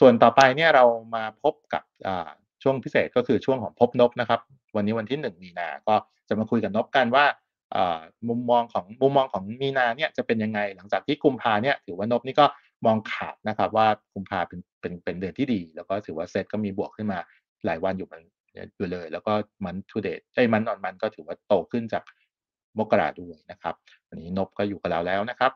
ส่วนต่อไปเนี่ยเรามาพบกับช่วงพิเศษก็คือช่วงของพบนบนะครับวันนี้วันที่1มีนาก็จะมาคุยกับนบกันว่ามุมมองของมีนาเนี่ยจะเป็นยังไงหลังจากที่กุมภาเนี่ยถือว่านบนี่ก็มองขาดนะครับว่ากุมภาเป็นเดือนที่ดีแล้วก็ถือว่าเซตก็มีบวกขึ้นมาหลายวันอยู่เลยแล้วก็ month to date month on month ก็ถือว่าโตขึ้นจากมกราด้วยนะครับวันนี้นบก็อยู่กับเราแล้วนะครับ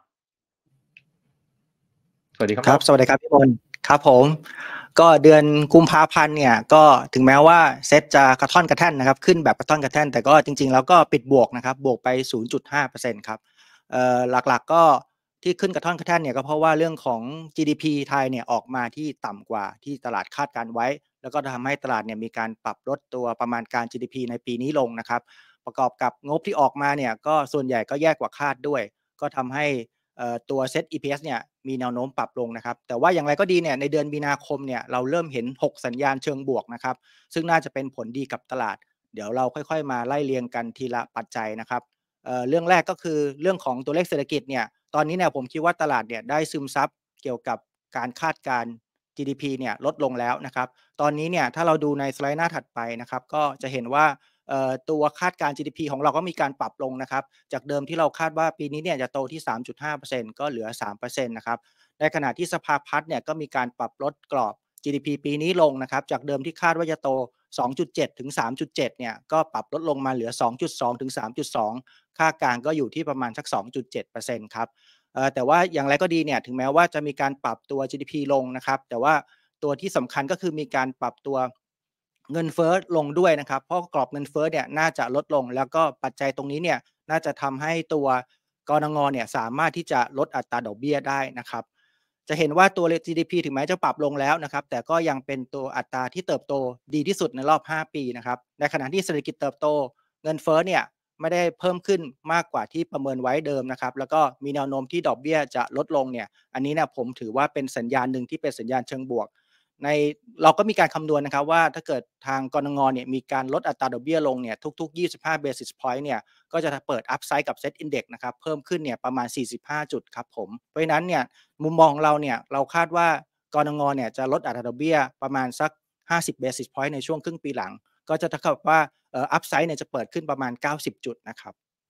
สวัสดีครับครับสวัสดีครับพี่มนครับผมก็เดือนกุมภาพันธ์เนี่ยก็ถึงแม้ว่าเซตจะกระท่อนกระแท่นนะครับขึ้นแบบกระท่อนกระแท่นแต่ก็จริงๆแล้วก็ปิดบวกนะครับบวกไป 0.5% ครับหลักๆก็ที่ขึ้นกระท่อนกระแท่นเนี่ยก็เพราะว่าเรื่องของ GDP ไทยเนี่ยออกมาที่ต่ำกว่าที่ตลาดคาดการไว้แล้วก็ทำให้ตลาดเนี่ยมีการปรับลดตัวประมาณการ GDP ในปีนี้ลงนะครับประกอบกับงบที่ออกมาเนี่ยก็ส่วนใหญ่ก็แย่กว่าคาดด้วยก็ทำให้ตัว Set EPS เนี่ยมีแนวโน้มปรับลงนะครับแต่ว่าอย่างไรก็ดีเนี่ยในเดือนมีนาคมเนี่ยเราเริ่มเห็น6สัญญาณเชิงบวกนะครับซึ่งน่าจะเป็นผลดีกับตลาดเดี๋ยวเราค่อยๆมาไล่เรียงกันทีละปัจจัยนะครับเรื่องแรกก็คือเรื่องของตัวเลขเศรษฐกิจเนี่ยตอนนี้เนี่ยผมคิดว่าตลาดเนี่ยได้ซึมซับเกี่ยวกับการคาดการณ์ GDP เนี่ยลดลงแล้วนะครับตอนนี้เนี่ยถ้าเราดูในสไลด์หน้าถัดไปนะครับก็จะเห็นว่าตัวคาดการณ์ GDP ของเราก็มีการปรับลงนะครับจากเดิมที่เราคาดว่าปีนี้เนี่ยจะโตที่ 3.5% ก็เหลือ 3% นะครับในขณะที่สภาพัฒน์เนี่ยก็มีการปรับลดกรอบ GDP ปีนี้ลงนะครับจากเดิมที่คาดว่าจะโต 2.7 ถึง 3.7 เนี่ยก็ปรับลดลงมาเหลือ 2.2 ถึง 3.2 ค่ากลางก็อยู่ที่ประมาณสัก 2.7% ครับแต่ว่าอย่างไรก็ดีเนี่ยถึงแม้ว่าจะมีการปรับตัว GDP ลงนะครับแต่ว่าตัวที่สำคัญก็คือมีการปรับตัวเงินเฟ้อลงด้วยนะครับเพราะกรอบเงินเฟ้อเนี่ยน่าจะลดลงแล้วก็ปัจจัยตรงนี้เนี่ยน่าจะทำให้ตัวกนงเนี่ยสามารถที่จะลดอัตราดอกเบี้ยได้นะครับจะเห็นว่าตัว GDP ถึงแม้จะปรับลงแล้วนะครับแต่ก็ยังเป็นตัวอัตราที่เติบโตดีที่สุดในรอบ5ปีนะครับในขณะที่เศรษฐกิจเติบโตเงินเฟ้อเนี่ยไม่ได้เพิ่มขึ้นมากกว่าที่ประเมินไว้เดิมนะครับแล้วก็มีแนวโน้มที่ดอกเบี้ยจะลดลงเนี่ยอันนี้เนี่ยผมถือว่าเป็นสัญญาณหนึ่งที่เป็นสัญญาณเชิงบวกในเราก็มีการคำนวณนะครับว่าถ้าเกิดทางกนงเนี่ยมีการลดอัตราดอกเบี้ยลงเนี่ยทุกๆ25 basis point เนี่ยก็จะเปิดอัพไซด์กับ Set Index นะครับเพิ่มขึ้นเนี่ยประมาณ45จุดครับผมเพราะฉะนั้นเนี่ยมุมมองของเราเนี่ยเราคาดว่ากนงเนี่ยจะลดอัตราดอกเบี้ยประมาณสัก50 basis point ในช่วงครึ่งปีหลังก็จะเท่ากับว่าอัพไซด์เนี่ยจะเปิดขึ้นประมาณ90จุดนะครับ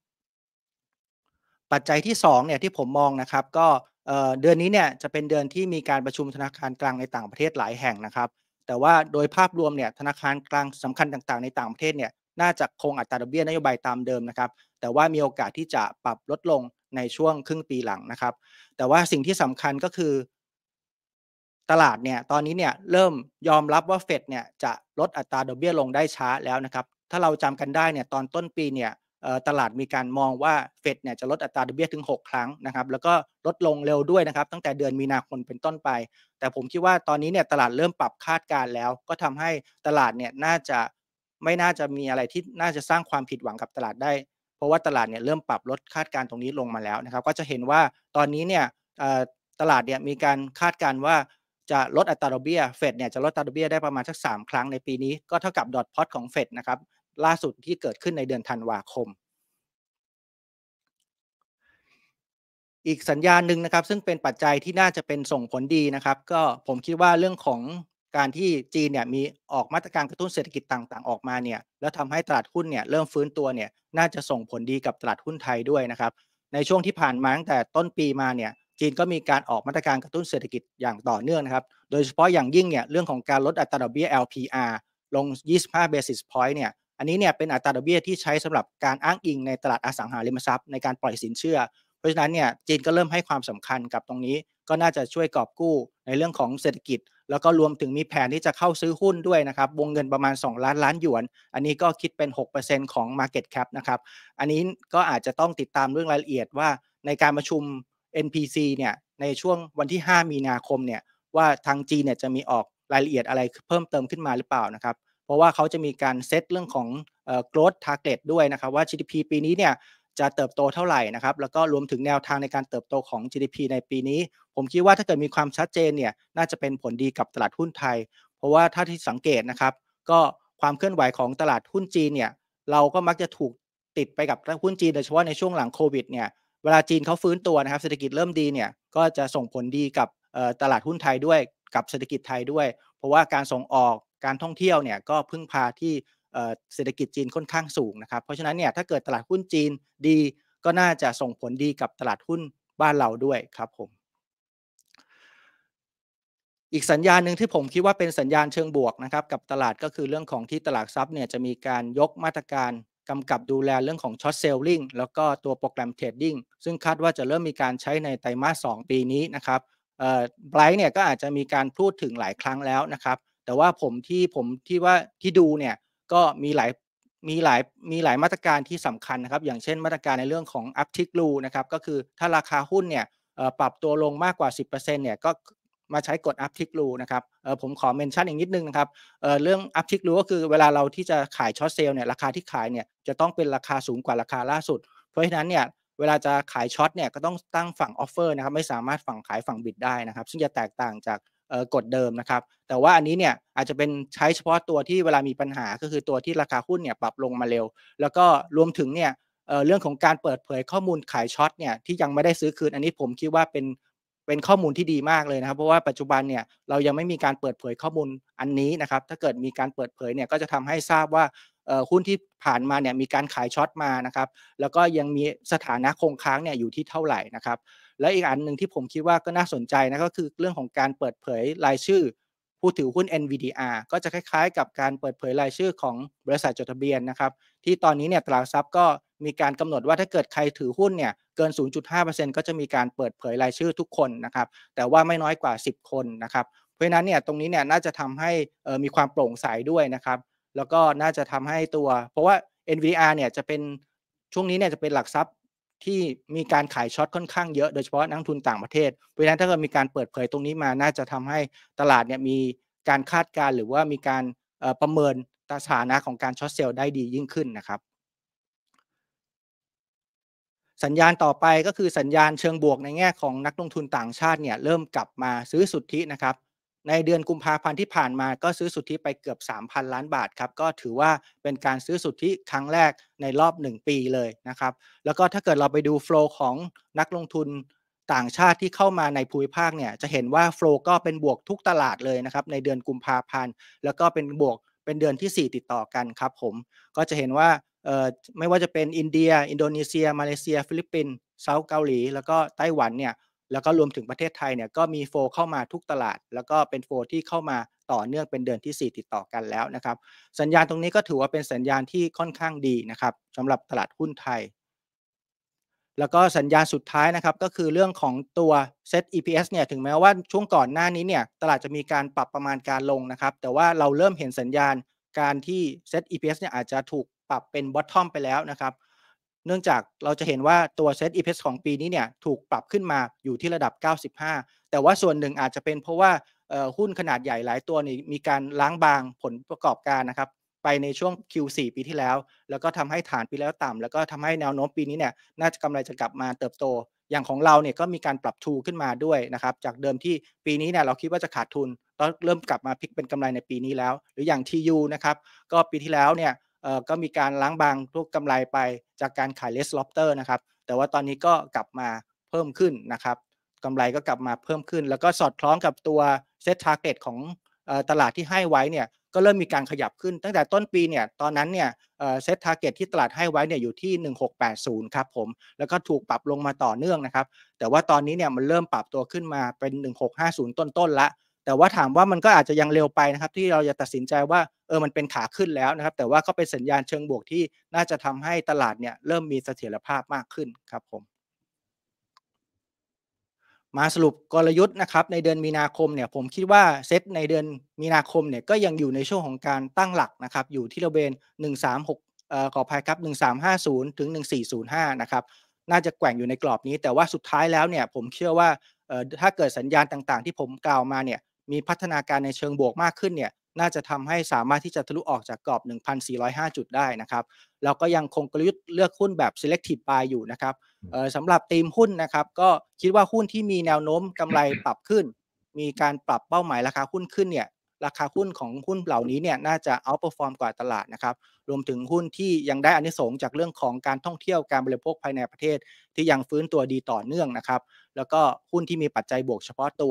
ปัจจัยที่2เนี่ยที่ผมมองนะครับก็เดือนนี้เนี่ยจะเป็นเดือนที่มีการประชุมธนาคารกลางในต่างประเทศหลายแห่งนะครับแต่ว่าโดยภาพรวมเนี่ยธนาคารกลางสำคัญต่างๆในต่างประเทศเนี่ยน่าจะคงอัตราดอกเบี้ยนโยบายตามเดิมนะครับแต่ว่ามีโอกาสที่จะปรับลดลงในช่วงครึ่งปีหลังนะครับแต่ว่าสิ่งที่สำคัญก็คือตลาดเนี่ยตอนนี้เนี่ยเริ่มยอมรับว่าเฟดเนี่ยจะลดอัตราดอกเบี้ยลงได้ช้าแล้วนะครับถ้าเราจำกันได้เนี่ยตอนต้นปีเนี่ยตลาดมีการมองว่าเฟดเนี่ยจะลดอัตราดอกเบี้ยถึง6ครั้งนะครับแล้วก็ลดลงเร็วด้วยนะครับตั้งแต่เดือนมีนาคมเป็นต้นไปแต่ผมคิดว่าตอนนี้เนี่ยตลาดเริ่มปรับคาดการณ์แล้วก็ทำให้ตลาดเนี่ยไม่น่าจะมีอะไรที่น่าจะสร้างความผิดหวังกับตลาดได้เพราะว่าตลาดเนี่ยเริ่มปรับลดคาดการณ์ตรงนี้ลงมาแล้วนะครับก็จะเห็นว่าตอนนี้เนี่ยตลาดเนี่ยมีการคาดการณ์ว่าจะลดอัตราดอกเบี้ยเฟดเนี่ยจะลดอัตราดอกเบี้ยได้ประมาณสัก3ครั้งในปีนี้ก็เท่ากับดอทพลอตของเฟดนะครับล่าสุดที่เกิดขึ้นในเดือนธันวาคมอีกสัญญาณหนึ่งนะครับซึ่งเป็นปัจจัยที่น่าจะเป็นส่งผลดีนะครับก็ผมคิดว่าเรื่องของการที่จีนเนี่ยมีออกมาตรการกระตุ้นเศรษฐกิจต่างๆออกมาเนี่ยแล้วทำให้ตลาดหุ้นเนี่ยเริ่มฟื้นตัวเนี่ยน่าจะส่งผลดีกับตลาดหุ้นไทยด้วยนะครับในช่วงที่ผ่านมาตั้งแต่ต้นปีมาเนี่ยจีนก็มีการออกมาตรการกระตุ้นเศรษฐกิจอย่างต่อเนื่องนะครับโดยเฉพาะอย่างยิ่งเนี่ยเรื่องของการลดอัตราดอกเบี้ย LPR ลง25 basis point เนี่ยอันนี้เนี่ยเป็นอัตราดอกเบี้ยที่ใช้สำหรับการอ้างอิงในตลาดอสังหาริมทรัพย์ในการปล่อยสินเชื่อเพราะฉะนั้นเนี่ยจีนก็เริ่มให้ความสำคัญกับตรงนี้ก็น่าจะช่วยกอบกู้ในเรื่องของเศรษฐกิจแล้วก็รวมถึงมีแผนที่จะเข้าซื้อหุ้นด้วยนะครับวงเงินประมาณ2ล้านล้านหยวนอันนี้ก็คิดเป็น 6% ของ Market Cap นะครับอันนี้ก็อาจจะต้องติดตามเรื่องรายละเอียดว่าในการประชุม NPC เนี่ยในช่วงวันที่5มีนาคมเนี่ยว่าทางจีนเนี่ยจะมีออกรายละเอียดอะไรเพิ่มเติมขึ้นมาหรือเปล่านะครับเพราะว่าเขาจะมีการเซตเรื่องของgrowth target ด้วยนะครับว่า GDP ปีนี้เนี่ยจะเติบโตเท่าไหร่นะครับแล้วก็รวมถึงแนวทางในการเติบโตของ GDP ในปีนี้ผมคิดว่าถ้าเกิดมีความชัดเจนเนี่ยน่าจะเป็นผลดีกับตลาดหุ้นไทยเพราะว่าถ้าที่สังเกตนะครับก็ความเคลื่อนไหวของตลาดหุ้นจีนเนี่ยเราก็มักจะถูกติดไปกับหุ้นจีนโดยเฉพาะในช่วงหลังโควิดเนี่ยเวลาจีนเขาฟื้นตัวนะครับเศรษฐกิจเริ่มดีเนี่ยก็จะส่งผลดีกับตลาดหุ้นไทยด้วยกับเศรษฐกิจไทยด้วยเพราะว่าการส่งออกการท่องเที่ยวเนี่ยก็พึ่งพาที่เศรษฐกิจจีนค่อนข้างสูงนะครับเพราะฉะนั้นเนี่ยถ้าเกิดตลาดหุ้นจีนดีก็น่าจะส่งผลดีกับตลาดหุ้นบ้านเราด้วยครับผมอีกสัญญาณหนึ่งที่ผมคิดว่าเป็นสัญญาณเชิงบวกนะครับกับตลาดก็คือเรื่องของที่ตลาดทรัพย์เนี่ยจะมีการยกมาตรการกำกับดูแลเรื่องของช็อตเซลลิงแล้วก็ตัวโปรแกรมเทรดดิ้งซึ่งคาดว่าจะเริ่มมีการใช้ในไตรมาส2ปีนี้นะครับไบรท์เนี่ยก็อาจจะมีการพูดถึงหลายครั้งแล้วนะครับแต่ว่าผมที่ว่าที่ดูเนี่ยก็มีหลายมาตรการที่สำคัญนะครับอย่างเช่นมาตรการในเรื่องของ uptick rule นะครับก็คือถ้าราคาหุ้นเนี่ยปรับตัวลงมากกว่า 10%เนี่ยก็มาใช้กฎ uptick rule นะครับผมขอเมนชั่นอีกนิดนึงนะครับเรื่อง uptick rule ก็คือเวลาเราที่จะขายช็อตเซลเนี่ยราคาที่ขายเนี่ยจะต้องเป็นราคาสูงกว่าราคาล่าสุดเพราะฉะนั้นเนี่ยเวลาจะขายช็อตเนี่ยก็ต้องตั้งฝั่ง offer นะครับไม่สามารถฝั่งขายฝั่ง bid ได้นะครับซึ่งจะแตกต่างจากกฎเดิมนะครับแต่ว่าอันนี้เนี่ยอาจจะเป็นใช้เฉพาะตัวที่เวลามีปัญหาก็คือตัวที่ราคาหุ้นเนี่ยปรับลงมาเร็วแล้วก็รวมถึงเนี่ยเรื่องของการเปิดเผยข้อมูลขายช็อตเนี่ยที่ยังไม่ได้ซื้อคืนอันนี้ผมคิดว่าเป็นข้อมูลที่ดีมากเลยนะครับเพราะว่าปัจจุบันเนี่ยเรายังไม่มีการเปิดเผยข้อมูลอันนี้นะครับถ้าเกิดมีการเปิดเผยเนี่ยก็จะทำให้ทราบว่าหุ้นที่ผ่านมาเนี่ยมีการขายช็อตมานะครับแล้วก็ยังมีสถานะคงค้างเนี่ยอยู่ที่เท่าไหร่นะครับและอีกอันหนึ่งที่ผมคิดว่าก็น่าสนใจนะก็คือเรื่องของการเปิดเผยรายชื่อผู้ถือหุ้น NVDR ก็จะคล้ายๆกับการเปิดเผยรายชื่อของบริษัทจดทะเบียนนะครับที่ตอนนี้เนี่ยตลาดทรัพย์ก็มีการกำหนดว่าถ้าเกิดใครถือหุ้นเนี่ยเกิน 0.5% ก็จะมีการเปิดเผยรายชื่อทุกคนนะครับแต่ว่าไม่น้อยกว่า10คนนะครับเพราะฉะนั้นเนี่ยตรงนี้เนี่ยน่าจะทำให้มีความโปร่งใสด้วยนะครับแล้วก็น่าจะทำให้ตัวเพราะว่า NVDR เนี่ยจะเป็นช่วงนี้เนี่ยจะเป็นหลักทรัพย์ที่มีการขายช็อตค่อนข้างเยอะโดยเฉพาะนักลงทุนต่างประเทศเพราะฉะนั้นถ้าเกิดมีการเปิดเผยตรงนี้มาน่าจะทำให้ตลาดเนี่ยมีการคาดการณ์หรือว่ามีการประเมินสถานะของการช็อตเซลล์ได้ดียิ่งขึ้นนะครับ สัญญาณต่อไปก็คือสัญญาณเชิงบวกในแง่ของนักลงทุนต่างชาติเนี่ยเริ่มกลับมาซื้อสุทธินะครับในเดือนกุมภาพันธ์ที่ผ่านมาก็ซื้อสุทธิไปเกือบ 3,000 ล้านบาทครับก็ถือว่าเป็นการซื้อสุทธิครั้งแรกในรอบ1ปีเลยนะครับแล้วก็ถ้าเกิดเราไปดูโฟลว์ของนักลงทุนต่างชาติที่เข้ามาในภูมิภาคเนี่ยจะเห็นว่าโฟลว์ก็เป็นบวกทุกตลาดเลยนะครับในเดือนกุมภาพันธ์แล้วก็เป็นบวกเป็นเดือนที่4ติดต่อกันครับผมก็จะเห็นว่า ไม่ว่าจะเป็นอินเดียอินโดนีเซียมาเลเซียฟิลิปปินส์เซาท์เกาหลีแล้วก็ไต้หวันเนี่ยแล้วก็รวมถึงประเทศไทยเนี่ยก็มีโฟเข้ามาทุกตลาดแล้วก็เป็นโฟที่เข้ามาต่อเนื่องเป็นเดือนที่4ติดต่อกันแล้วนะครับสัญญาณตรงนี้ก็ถือว่าเป็นสัญญาณที่ค่อนข้างดีนะครับสำหรับตลาดหุ้นไทยแล้วก็สัญญาณสุดท้ายนะครับก็คือเรื่องของตัว Set EPS เนี่ยถึงแม้ว่าช่วงก่อนหน้านี้เนี่ยตลาดจะมีการปรับประมาณการลงนะครับแต่ว่าเราเริ่มเห็นสัญญาณการที่ Set EPS เนี่ยอาจจะถูกปรับเป็น bottom ไปแล้วนะครับเนื่องจากเราจะเห็นว่าตัว Set EPS ของปีนี้เนี่ยถูกปรับขึ้นมาอยู่ที่ระดับ95แต่ว่าส่วนหนึ่งอาจจะเป็นเพราะว่าหุ้นขนาดใหญ่หลายตัวนี่มีการล้างบางผลประกอบการนะครับไปในช่วง Q4 ปีที่แล้วแล้วก็ทำให้ฐานปีแล้วต่ำแล้วก็ทำให้แนวโน้มปีนี้เนี่ยน่าจะกำไรจะกลับมาเติบโตอย่างของเราเนี่ยก็มีการปรับทูขึ้นมาด้วยนะครับจากเดิมที่ปีนี้เนี่ยเราคิดว่าจะขาดทุนก็เริ่มกลับมาพลิกเป็นกำไรในปีนี้แล้วหรืออย่าง TU นะครับก็ปีที่แล้วเนี่ยก็มีการล้างบางทุกกำไรไปจากการขาย Less Lobster นะครับแต่ว่าตอนนี้ก็กลับมาเพิ่มขึ้นนะครับกำไรก็กลับมาเพิ่มขึ้นแล้วก็สอดคล้องกับตัว Set Target ของตลาดที่ให้ไว้เนี่ยก็เริ่มมีการขยับขึ้นตั้งแต่ต้นปีเนี่ยตอนนั้นเนี่ยSet Target ที่ตลาดให้ไว้เนี่ยอยู่ที่1680ครับผมแล้วก็ถูกปรับลงมาต่อเนื่องนะครับแต่ว่าตอนนี้เนี่ยมันเริ่มปรับตัวขึ้นมาเป็น1650ต้นๆแล้วแต่ว่าถามว่ามันก็อาจจะยังเร็วไปนะครับที่เราจะตัดสินใจว่ามันเป็นขาขึ้นแล้วนะครับแต่ว่าก็เป็นสัญญาณเชิงบวกที่น่าจะทำให้ตลาดเนี่ยเริ่มมีเสถียรภาพมากขึ้นครับผม มาสรุปกลยุทธ์นะครับในเดือนมีนาคมเนี่ยผมคิดว่าเซตในเดือนมีนาคมเนี่ยก็ยังอยู่ในช่วงของการตั้งหลักนะครับอยู่ที่บริเวณ136ขออภัยครับ1350ถึง1405นะครับน่าจะแกว่งอยู่ในกรอบนี้แต่ว่าสุดท้ายแล้วเนี่ยผมเชื่อว่าถ้าเกิดสัญญาณต่างๆที่ผมกล่าวมาเนี่ยมีพัฒนาการในเชิงบวกมากขึ้นเนี่ยน่าจะทำให้สามารถที่จะทะลุออกจากกรอบ1,405จุดได้นะครับแล้วก็ยังคงกลยุทธ์เลือกหุ้นแบบ selective buy อยู่นะครับ สำหรับธีมหุ้นนะครับก็คิดว่าหุ้นที่มีแนวโน้มกำไรปรับขึ้นมีการปรับเป้าหมายราคาหุ้นขึ้นเนี่ยราคาหุ้นของหุ้นเหล่านี้เนี่ยน่าจะ outperform กว่าตลาดนะครับรวมถึงหุ้นที่ยังได้อานิสงส์จากเรื่องของการท่องเที่ยวการบริโภคภายในประเทศที่ยังฟื้นตัวดีต่อเนื่องนะครับแล้วก็หุ้นที่มีปัจจัยบวกเฉพาะตัว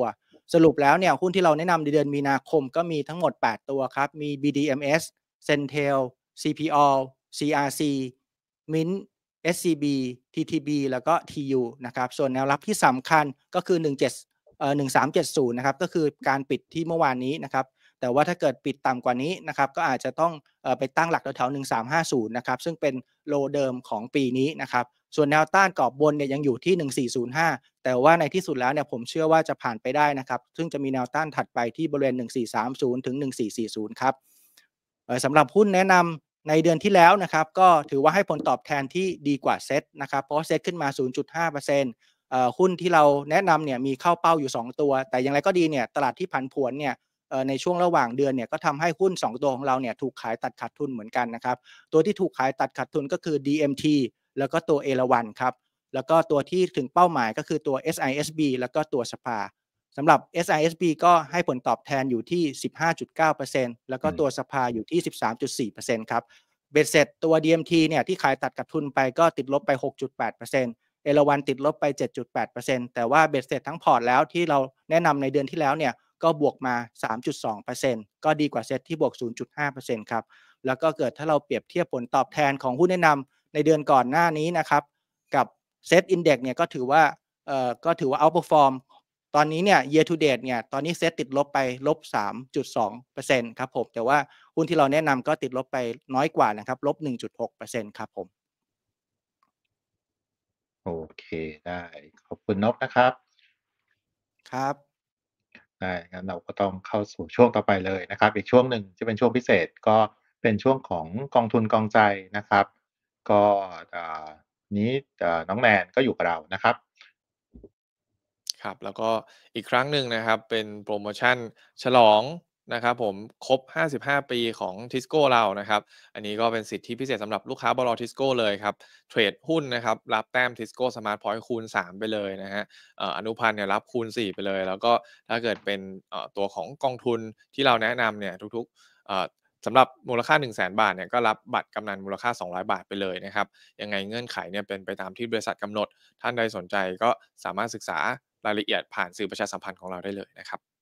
สรุปแล้วเนี่ยหุ้นที่เราแนะนำในเดือนมีนาคมก็มีทั้งหมด8ตัวครับมี BDMs Sentel CPO CRC Mint SCB TTB แล้วก็ TU นะครับส่วนแนวรับที่สำคัญก็คือ1370นะครับก็คือการปิดที่เมื่อวานนี้นะครับแต่ว่าถ้าเกิดปิดต่ำกว่านี้นะครับก็อาจจะต้องไปตั้งหลักแถวๆ1350นะครับซึ่งเป็นโลเดิมของปีนี้นะครับส่วนแนวต้านกรอบบนเนี่ยยังอยู่ที่1405แต่ว่าในที่สุดแล้วเนี่ยผมเชื่อว่าจะผ่านไปได้นะครับซึ่งจะมีแนวต้านถัดไปที่บริเวณ1430ถึง1440ครับสำหรับหุ้นแนะนำในเดือนที่แล้วนะครับก็ถือว่าให้ผลตอบแทนที่ดีกว่าเซ็ตนะครับเพราะเซ็ตขึ้นมา 0.5%หุ้นที่เราแนะนำเนี่ยมีเข้าเป้าอยู่2ตัวแต่อย่างไรก็ดีเนี่ยตลาดที่ผันผวนเนี่ยในช่วงระหว่างเดือนเนี่ยก็ทำให้หุ้น2ตัวของเราเนี่ยถูกขายตัดขาดทุนเหมือนกันนะครับตัวที่ถูกขายตัดขาดทุนก็คือ DMT แล้วก็ตัวเอราวัณครับแล้วก็ตัวที่ถึงเป้าหมายก็คือตัว SISB แล้วก็ตัวสภาสำหรับ SISB ก็ให้ผลตอบแทนอยู่ที่ 15.9% แล้วก็ตัวสภาอยู่ที่ 13.4% ครับเบ็ดเสร็จตัว DMT เนี่ยที่ขายตัดขาดทุนไปก็ติดลบไป 6.8%เอราวัณติดลบไป 7.8% แต่ว่าเบ็ดเสร็จทั้งพอร์ตแล้วที่เราแนะนำในเดือนที่แล้วเนี่ยก็บวกมา 3.2% ก็ดีกว่าเซ็ตที่บวก 0.5% ครับแล้วก็เกิดถ้าเราเปรียบเทียบผลตอบแทนของหุ้นแนะนำในเดือนก่อนหน้านี้นะครับกับเซ็ตอินเด็กซ์เนี่ยก็ถือว่า outperform ตอนนี้เนี่ย year to date เนี่ยตอนนี้เซ็ตติดลบไปลบ 3.2% ครับผมแต่ว่าหุ้นที่เราแนะนำก็ติดลบไปน้อยกว่านะครับลบ 1.6% ครับผมโอเคได้ขอบคุณนพนะครับครับได้งั้นเราก็ต้องเข้าสู่ช่วงต่อไปเลยนะครับอีกช่วงหนึ่งจะเป็นช่วงพิเศษก็เป็นช่วงของกองทุนกองใจนะครับก็อ่านี้น้องแนนก็อยู่กับเรานะครับครับแล้วก็อีกครั้งหนึ่งนะครับเป็นโปรโมชั่นฉลองนะครับผมครบ55ปีของ Tisco เรานะครับอันนี้ก็เป็นสิทธิพิเศษสำหรับลูกค้าบล Tisco เลยครับเทรดหุ้นนะครับรับแต้ม Tisco Smart Point คูณ3ไปเลยนะฮะอนุพันธ์เนี่ยรับคูณ4ไปเลยแล้วก็ถ้าเกิดเป็นตัวของกองทุนที่เราแนะนำเนี่ยทุกๆสำหรับมูลค่า100,000 บาทเนี่ยก็รับบัตรกำนันมูลค่า200 บาทไปเลยนะครับยังไงเงื่อนไขเนี่ยเป็นไปตามที่บริษัทกำหนดท่านใดสนใจก็สามารถศึกษารายละเอียดผ่านสื่อประชาสัมพันธ์ของเราได้เลยนะครับ